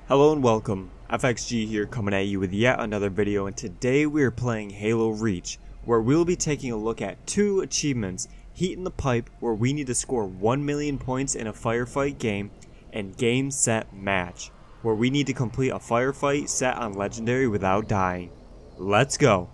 Hello and welcome, FXG here coming at you with yet another video, and today we are playing Halo Reach, where we will be taking a look at two achievements: Heat in the Pipe, where we need to score 1 million points in a firefight game, and Game Set Match, where we need to complete a firefight set on Legendary without dying. Let's go!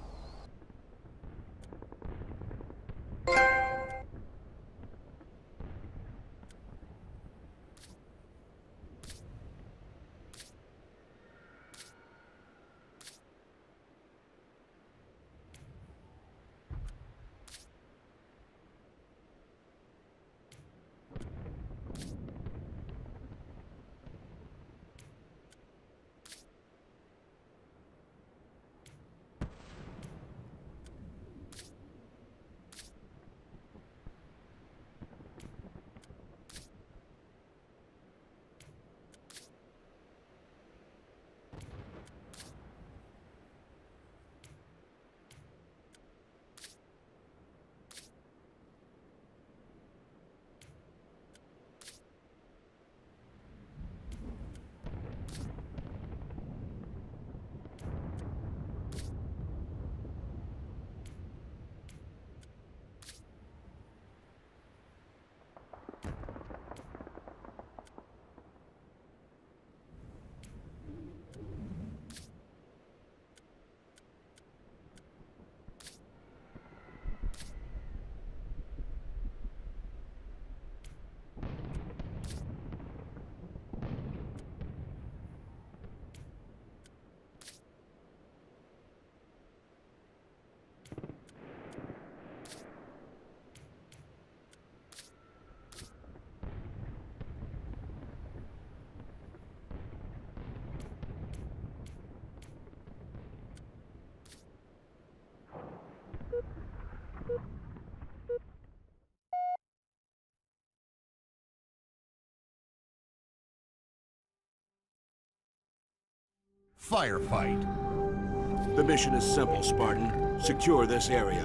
Firefight. The mission is simple, Spartan. Secure this area.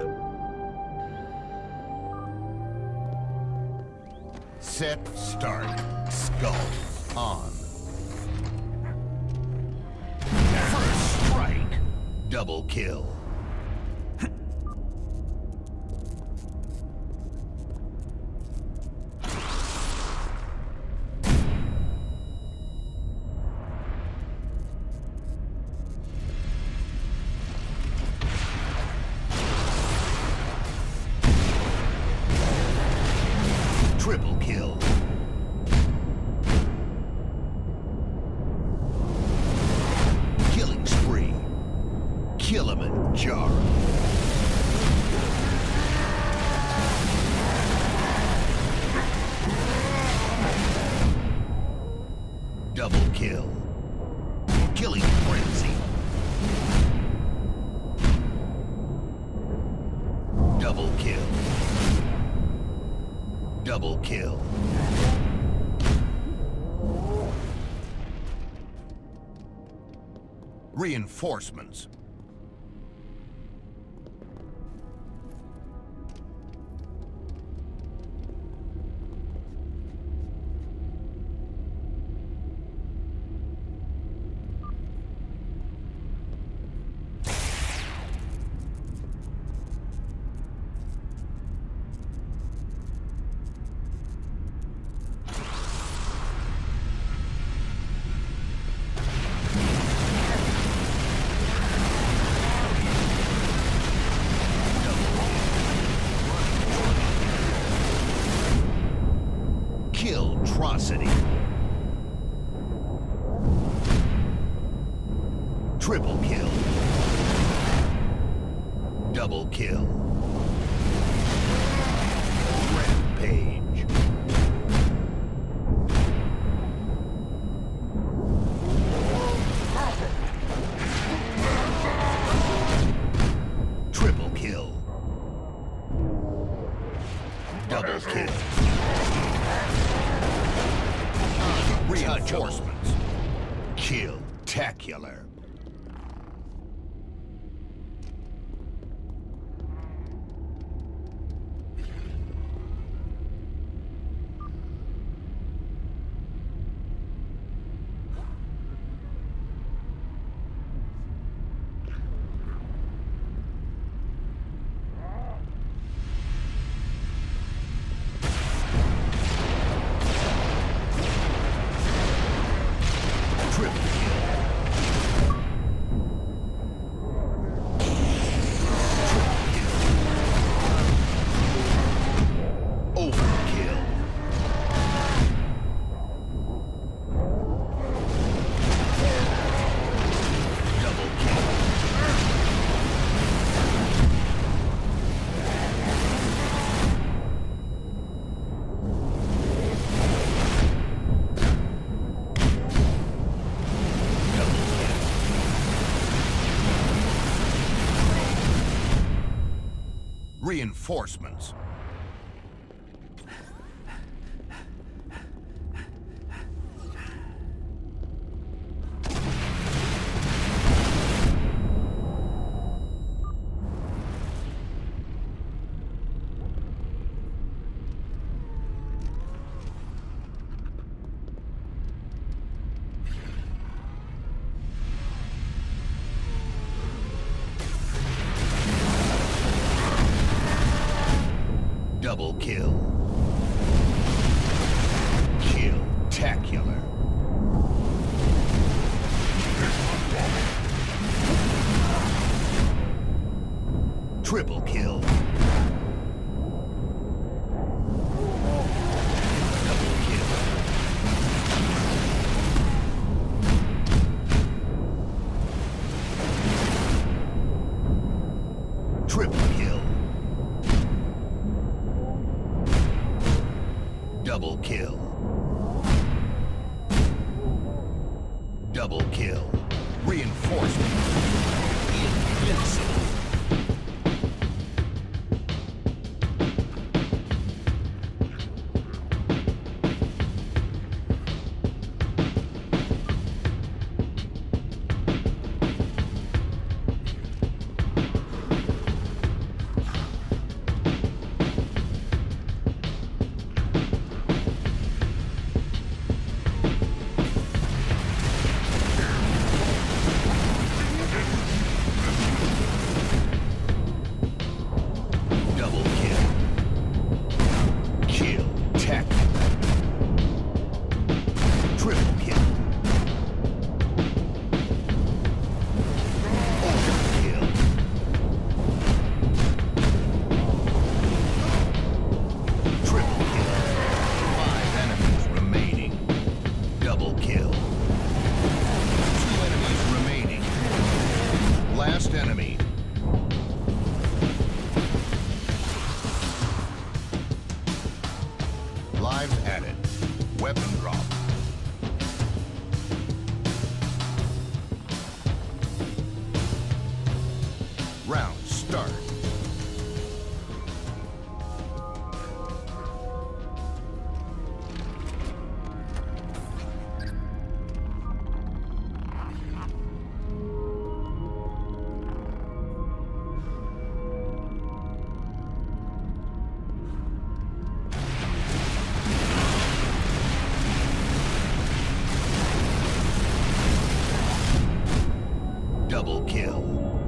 Set, start, skull, on. First strike, double kill. Triple kill. Killing spree. Kill him and jar him. Double kill. Killing frenzy. Double kill. Double kill. Reinforcements. Atrocity. Triple kill. Double kill. Rampage. Triple kill. Double kill. Reinforcements. Kill-tacular. Reinforcements. Double kill. Kill-tacular. Triple kill. Double kill. Triple kill. Double kill. Double kill. Reinforcement. Invincible. Enemy. Lives added. Weapon drop. Round start. Double kill.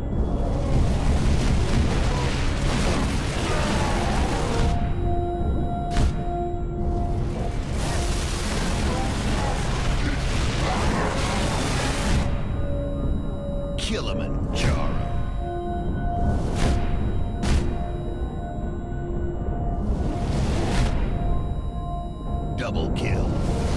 Kilimanjaro. Double kill.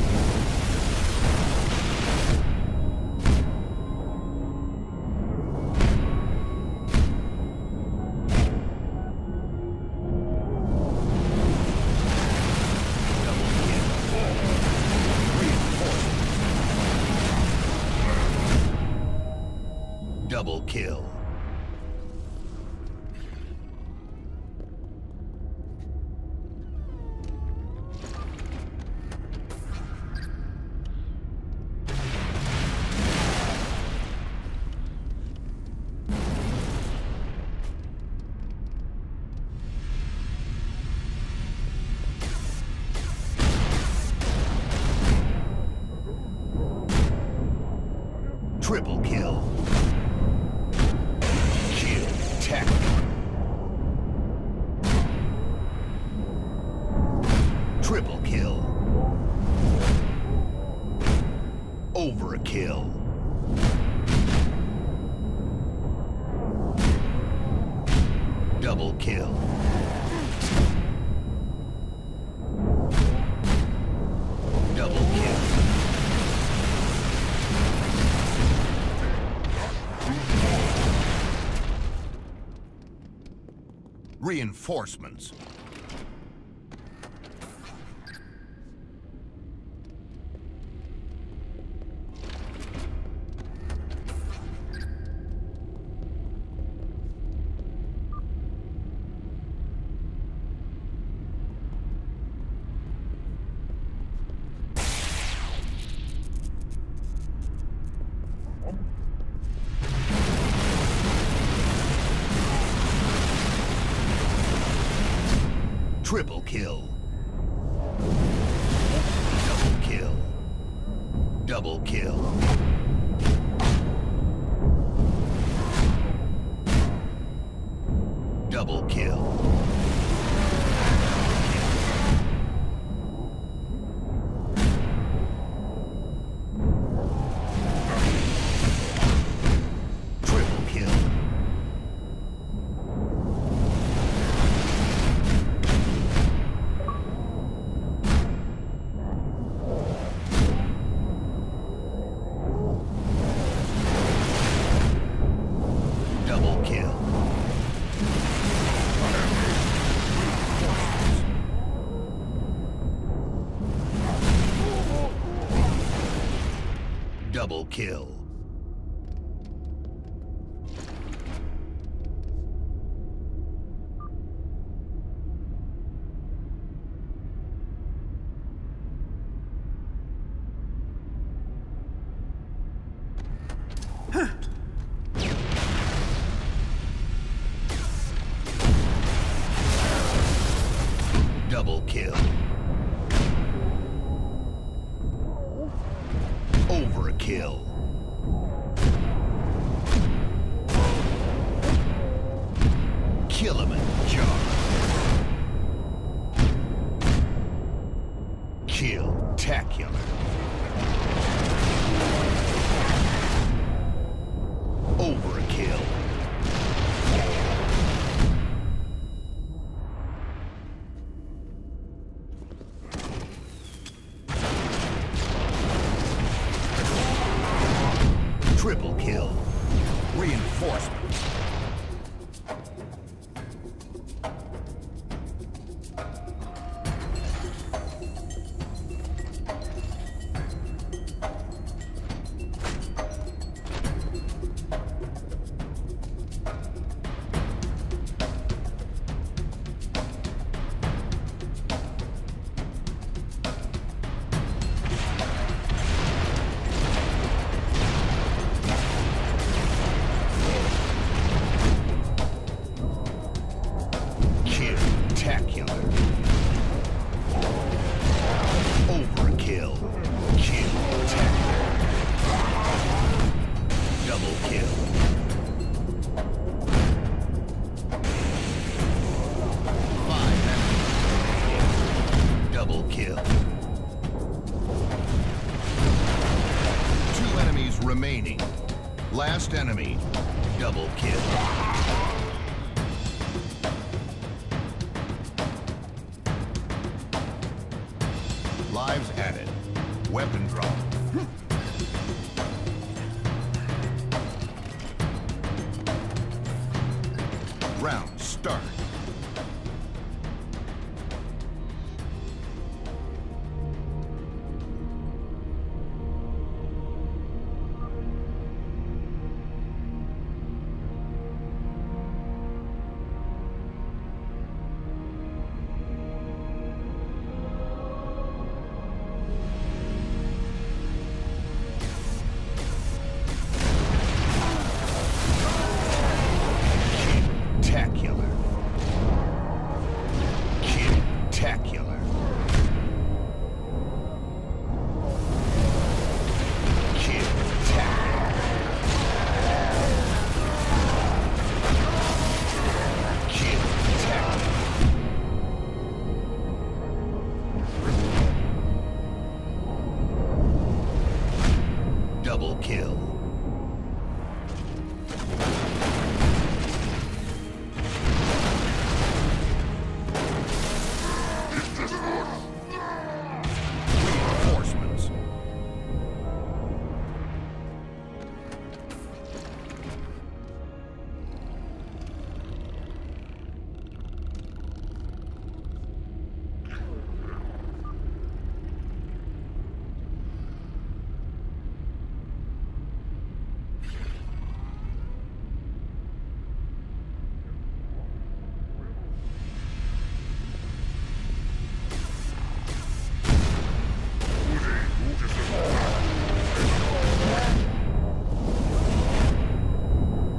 Double kill. Triple kill. Kill-tacular. Triple kill. Overkill. Double kill. Double kill. Reinforcements. Triple kill. Double kill. Double kill. Double kill. Triple kill. Double kill. Double kill. Double kill. Overkill. Kilimanjaro. Kill-tacular. Overkill. Triple kill. Reinforcements. Kill-tacular. Overkill. Kill-tacular. Double kill. Five enemies. Double kill. Two enemies remaining. Last enemy. Double kill. Lives added. Weapon drop. Round start. Double kill. Reinforcements.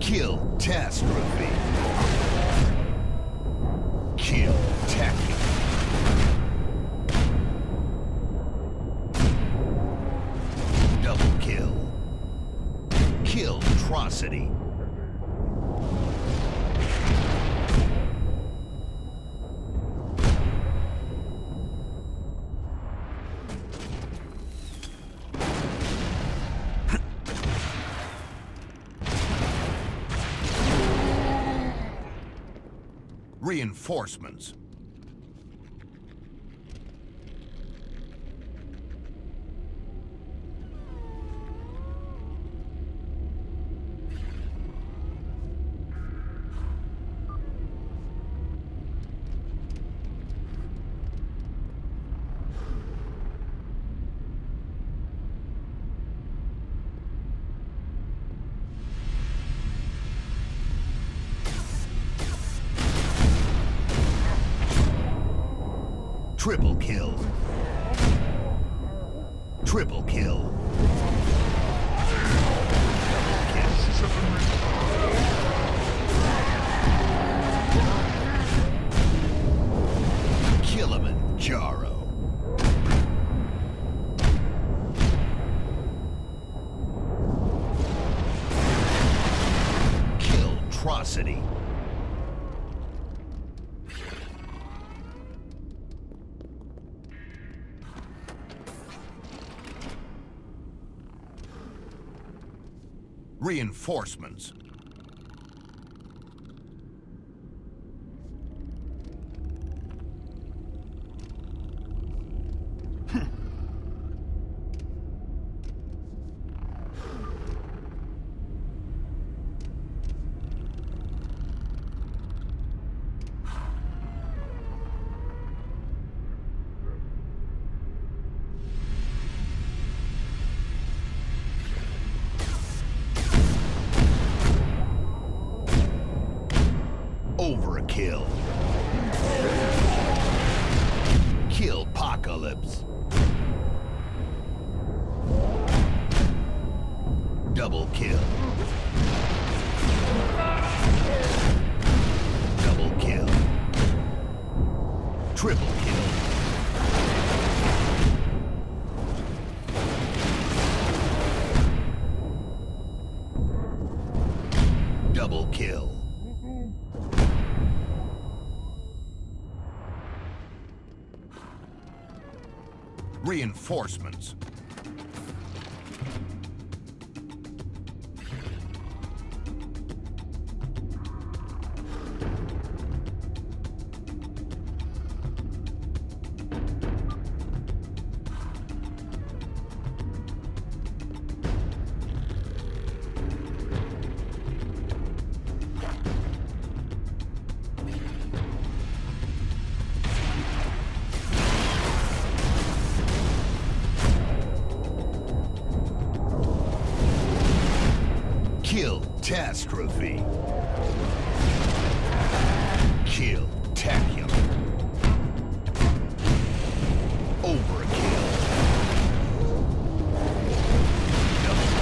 Kill-tastrophe. Kill-tacular. Kill atrocity. Reinforcements. Triple kill. Triple kill. Kilimanjaro. Kill atrocity. Reinforcements. Overkill. Kill apocalypse. Double kill. Double kill. Triple kill. Double kill. Reinforcements. Catastrophe. Kill tacular. Overkill. Double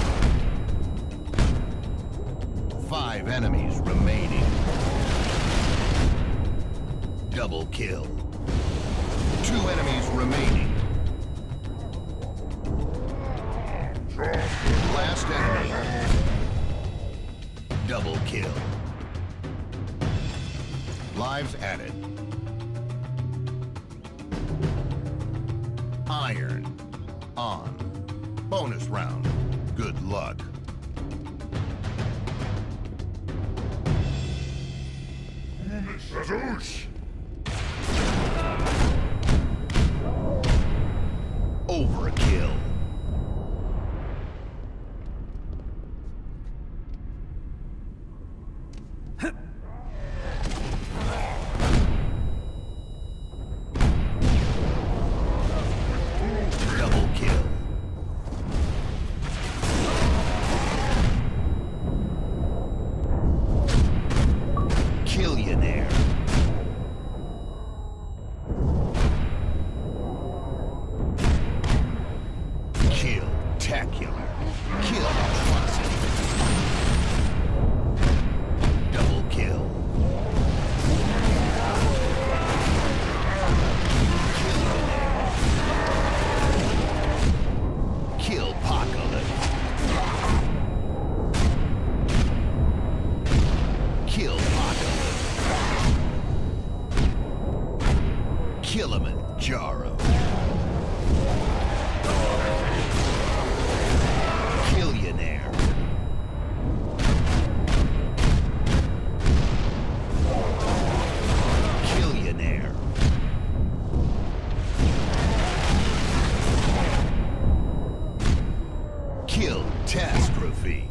kill. 5 enemies remaining. Double kill. 2 enemies remaining. Last enemy. Double kill. Lives added. Iron on. Bonus round. Good luck. Overkill. Double kill. Catastrophe.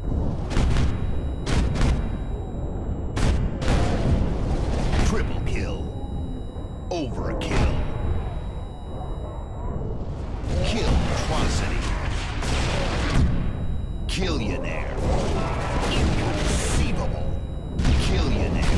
Triple kill. Overkill. Kill atrocity. Killionaire. Inconceivable. Killionaire.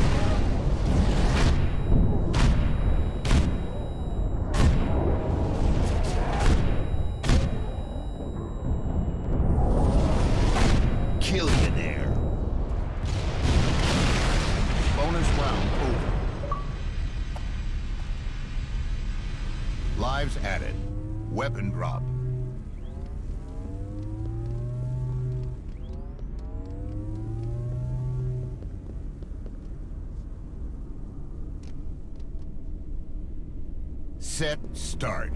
Killionaire. Bonus round over. Lives added. Weapon drop. Set, start.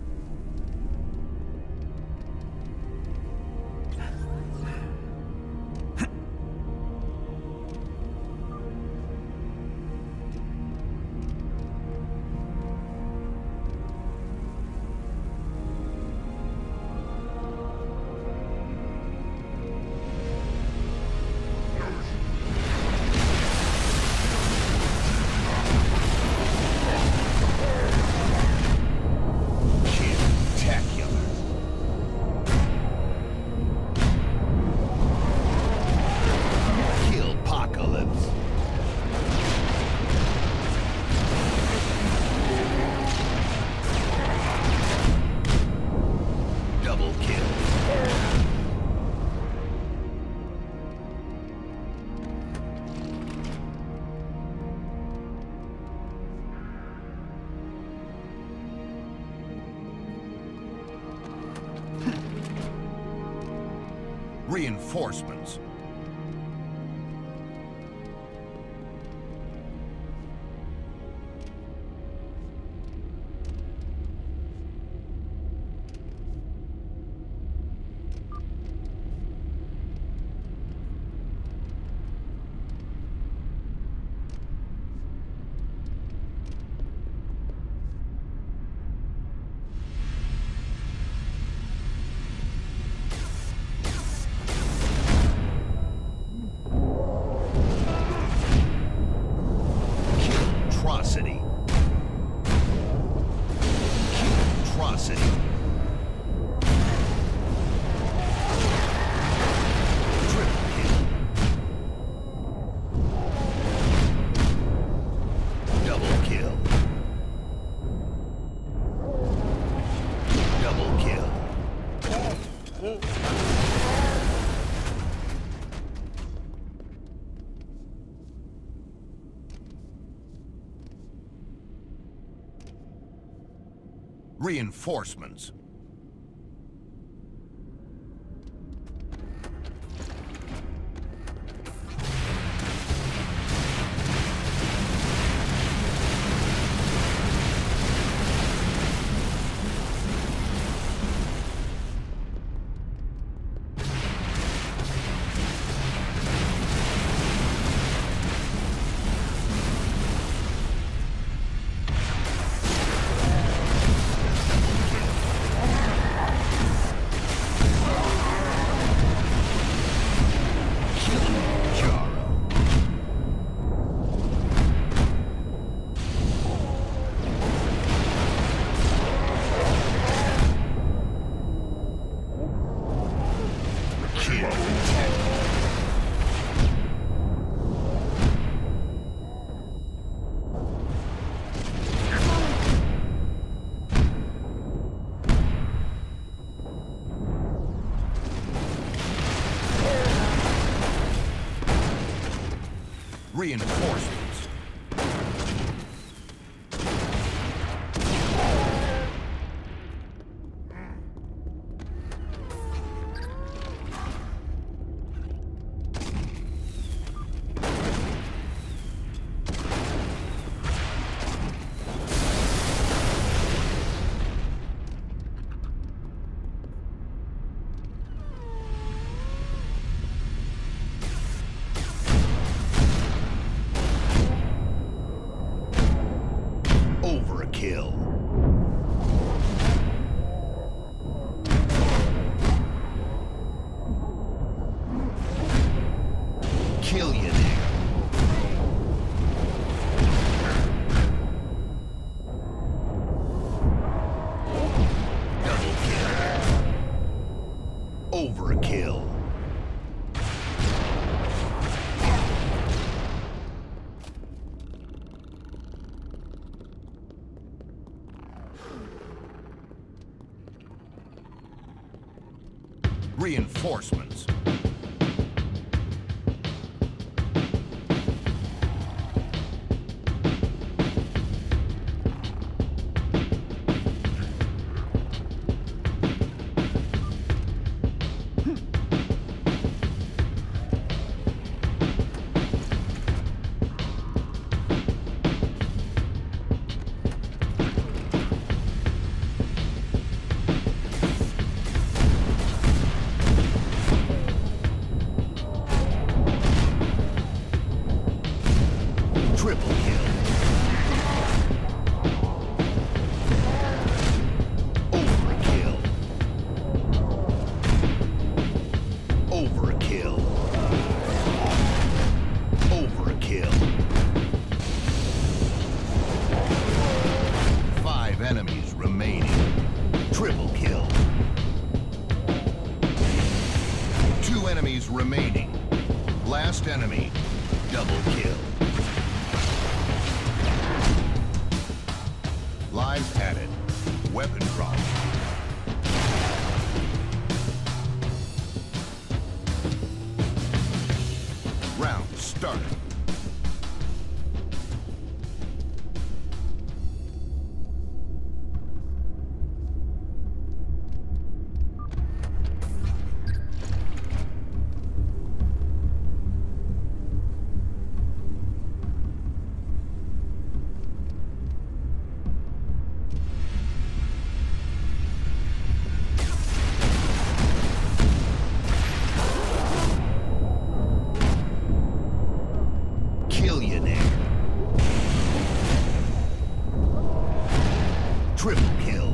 Reinforcements. Atrocity. Atrocity. Triple kill. Double kill. Double kill. Reinforcements. Reinforcements. Kill you, nigga. Double kill. Overkill. Reinforcements. Triple kill. Overkill. Overkill. Overkill. 5 enemies remaining. Triple kill. 2 enemies remaining. Last enemy. Double kill. Lives added. Weapon drop. Round started. Triple kill.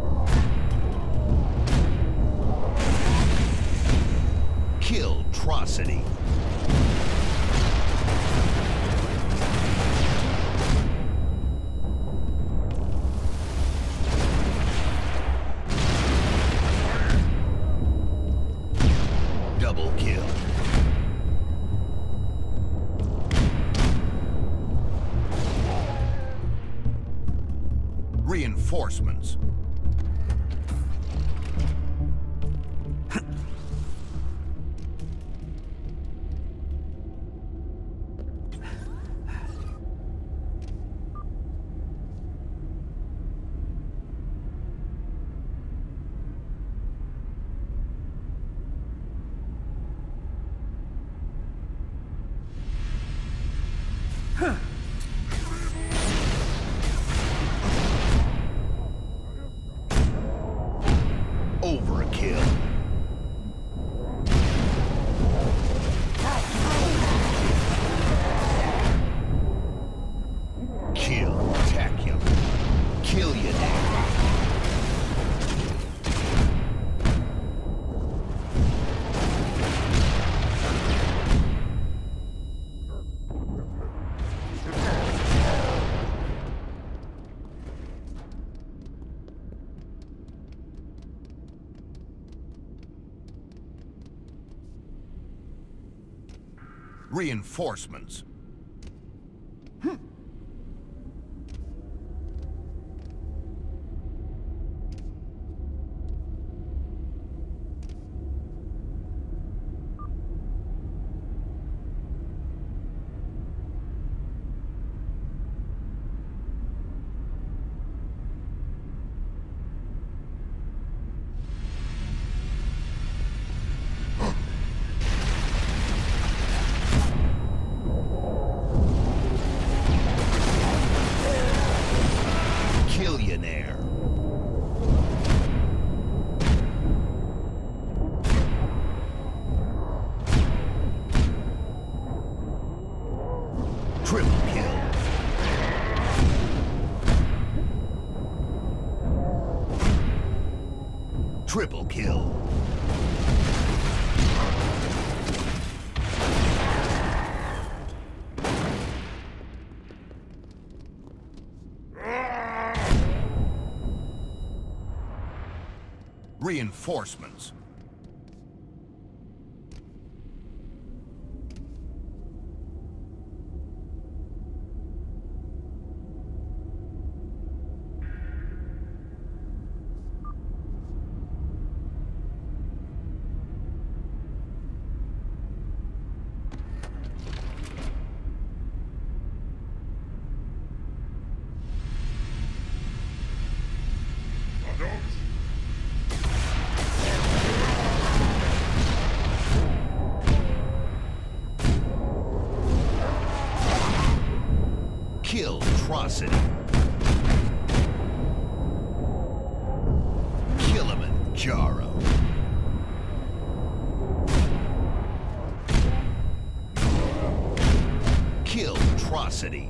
Killtrocity. Double kill. Reinforcements. Overkill. Kill-tacular. Kill you now. Reinforcements. Reinforcements. Kill Atrocity. Kilimanjaro. Kill Atrocity.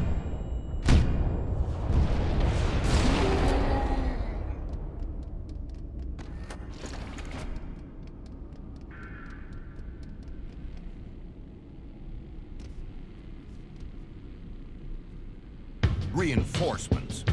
Reinforcements.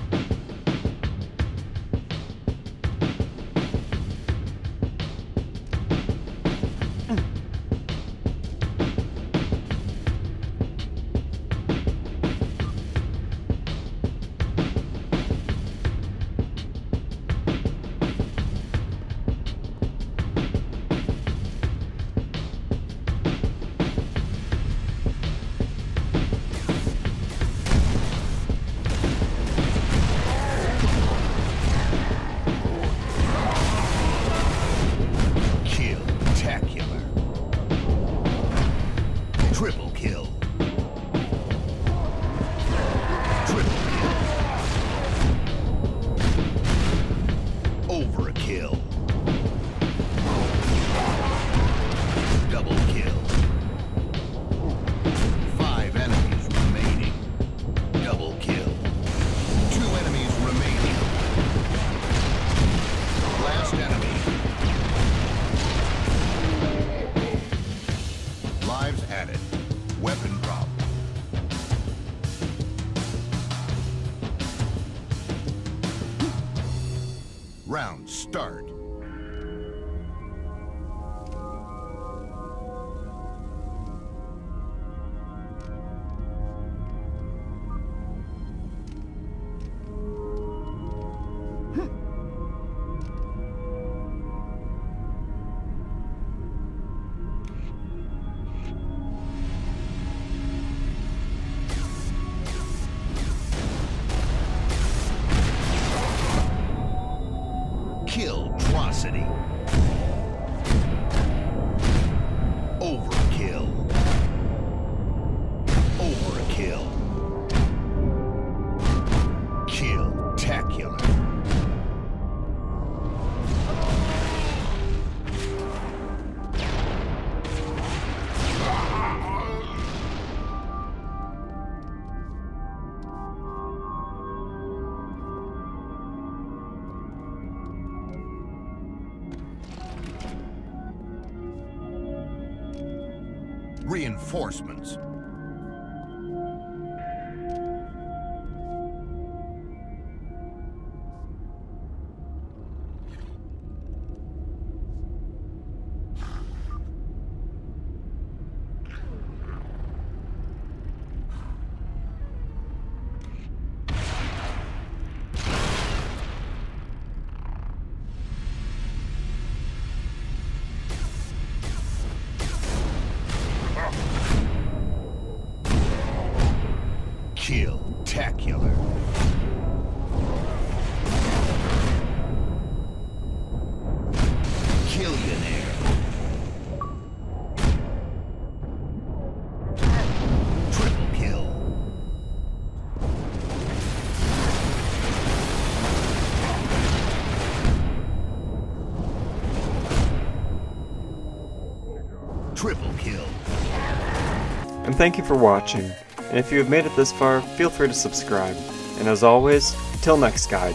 Triple kill. Triple kill. Overkill. Double kill. 5 enemies remaining. Double kill. 2 enemies remaining. Last enemy. Lives added. Weapon drop. Round start. Kill Atrocity. Overkill. Overkill. Kill-tacular. Reinforcements. Kill-tacular. Killionaire. Triple kill. Triple kill. And thank you for watching. And if you have made it this far, feel free to subscribe. And as always, till next guide.